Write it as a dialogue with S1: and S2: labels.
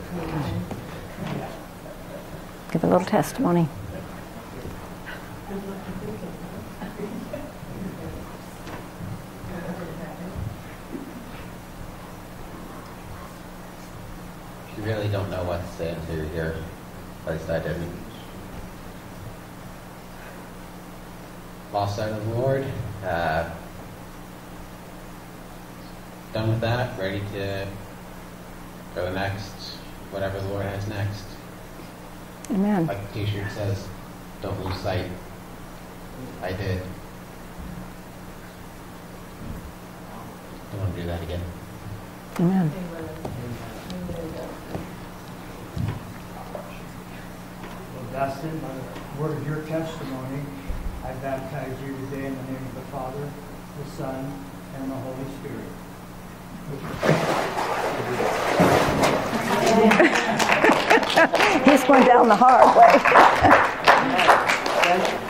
S1: Give a little testimony.
S2: You really don't know what to say until you're here. At least I didn't. Lost sight of the Lord. Done with that. Ready to go to the next, whatever the Lord has next.
S1: Amen.
S2: Like the t-shirt says, don't lose sight. I did. Don't want to do that again.
S1: Amen.
S3: Well, Dustin, by the word of your testimony, I baptize you today in the name of the Father, the Son, and the Holy Spirit.
S1: He's going down the hard way.